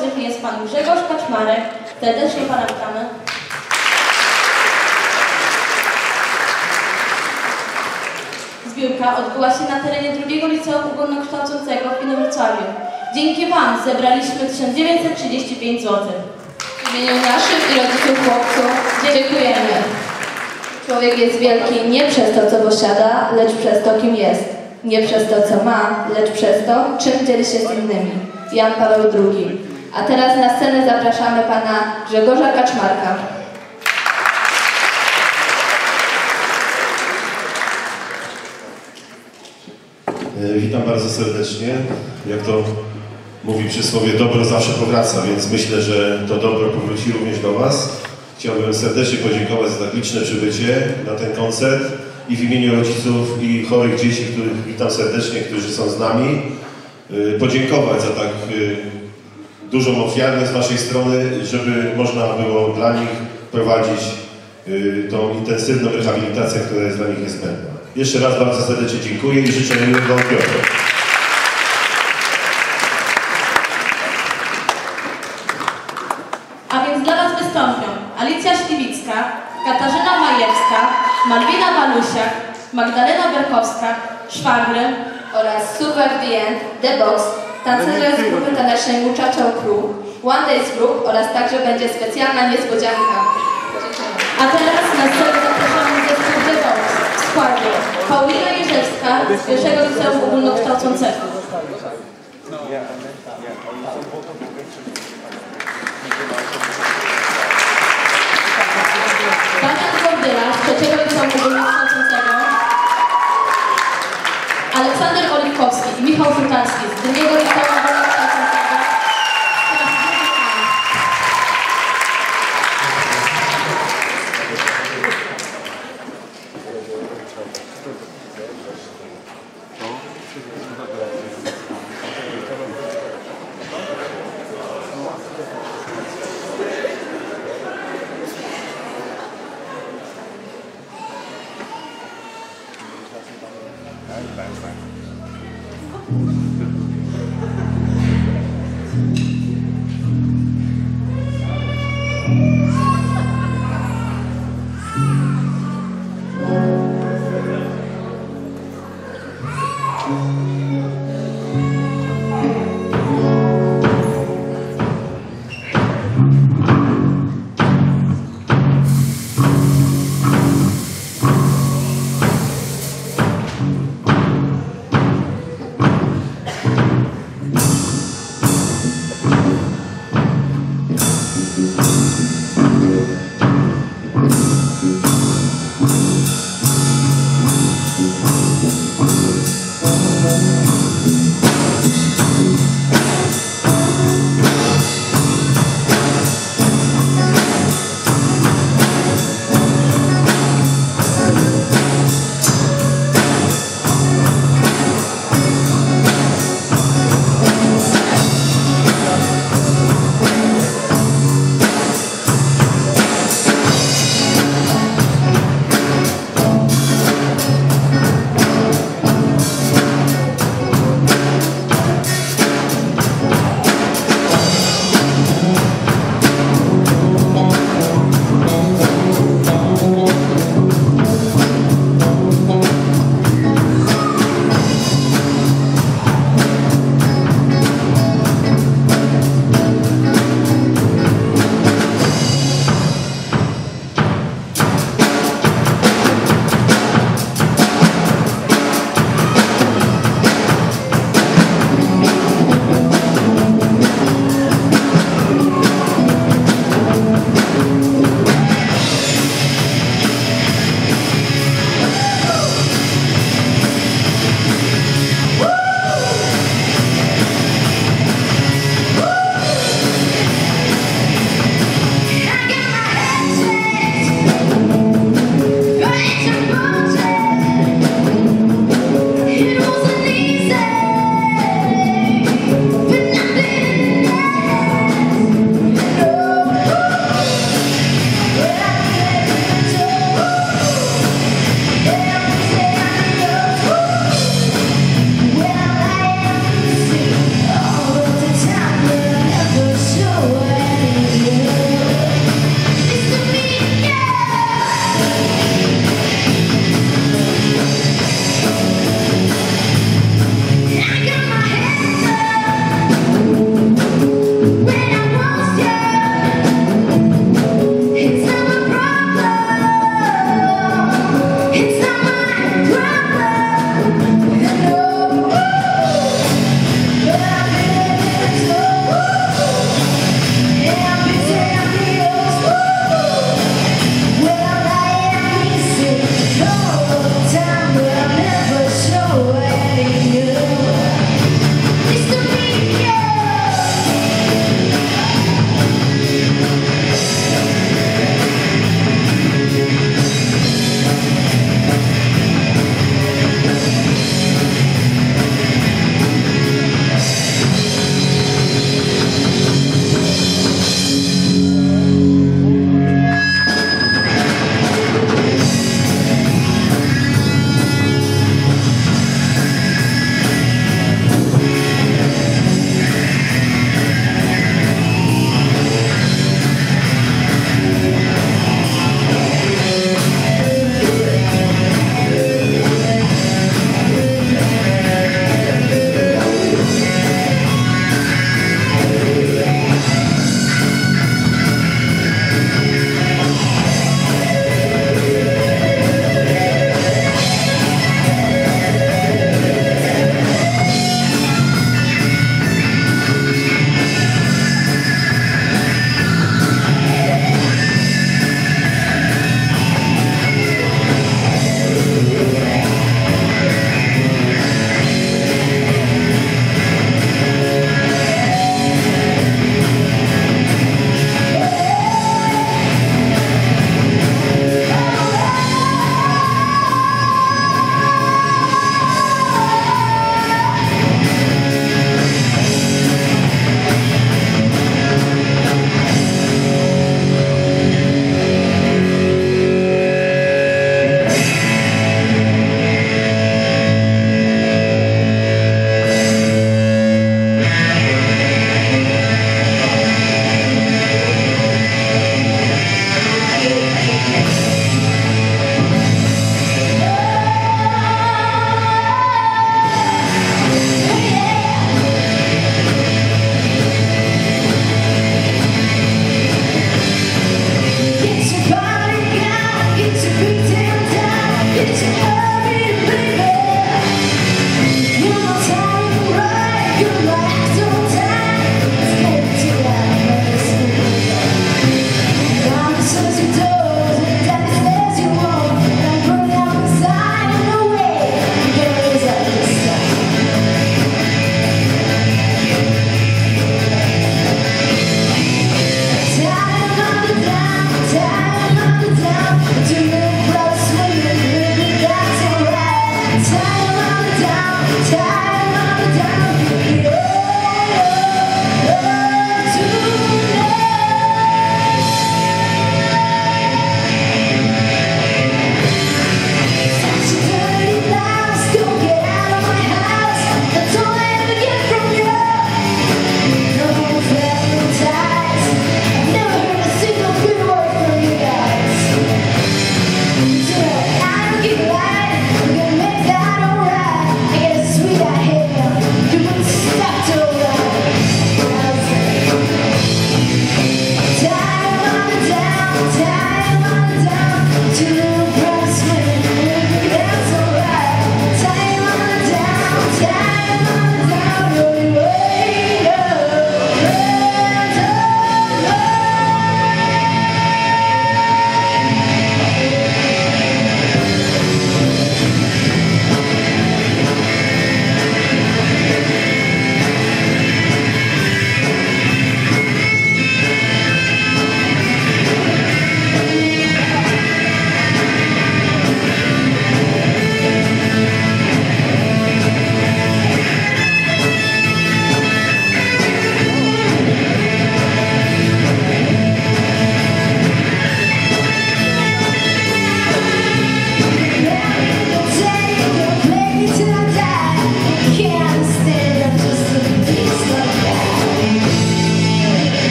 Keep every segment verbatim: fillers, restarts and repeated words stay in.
przewodniczących jest pan Grzegorz Kaczmarek. Serdecznie pana witamy. Zbiórka odbyła się na terenie drugiego Liceum Ogólnokształcącego w Inowrocławiu. Dzięki wam zebraliśmy tysiąc dziewięćset trzydzieści pięć złotych. W imieniu naszych i rodziców chłopców dziękujemy. Człowiek jest wielki nie przez to, co posiada, lecz przez to, kim jest. Nie przez to, co ma, lecz przez to, czym dzieli się z innymi. Jan Paweł drugi. A teraz na scenę zapraszamy pana Grzegorza Kaczmarka. Witam bardzo serdecznie. Jak to mówi przysłowie, dobro zawsze powraca, więc myślę, że to dobro powróci również do was. Chciałbym serdecznie podziękować za tak liczne przybycie na ten koncert i w imieniu rodziców i chorych dzieci, których witam serdecznie, którzy są z nami, podziękować za tak dużą ofiarę z waszej strony, żeby można było dla nich prowadzić tą intensywną rehabilitację, która jest dla nich niezbędna. Jeszcze raz bardzo serdecznie dziękuję i życzę miłego odbioru. A więc dla was wystąpią Alicja Śliwicka, Katarzyna Majewska, Malwina Walusiak, Magdalena Berkowska, Szwagry oraz Super the End, The Box, tancerze z grupy tanecznej Muchacho Crew, One Days Group oraz także będzie specjalna niespodzianka. A teraz na scenę zapraszamy zespół The Box w składzie Paulina Jerzewska z pierwszego Liceum Ogólnokształcącego. Damian Gordyla z trzeciego Liceum Ogólnokształcącego. Aleksander Oliwkowski i Michał Futarski z drugiego Liceum Ogólnokształcącego.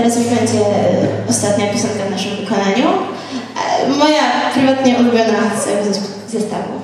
teraz już będzie ostatnia piosenka w naszym wykonaniu. Moja prywatnie ulubiona z całego zestawu.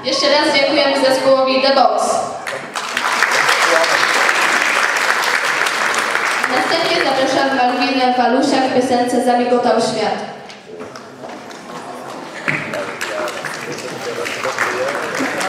Jeszcze raz dziękujemy zespołowi The Box. Następnie zapraszam Malwinę Walusiak w piosence Zamigotał świat.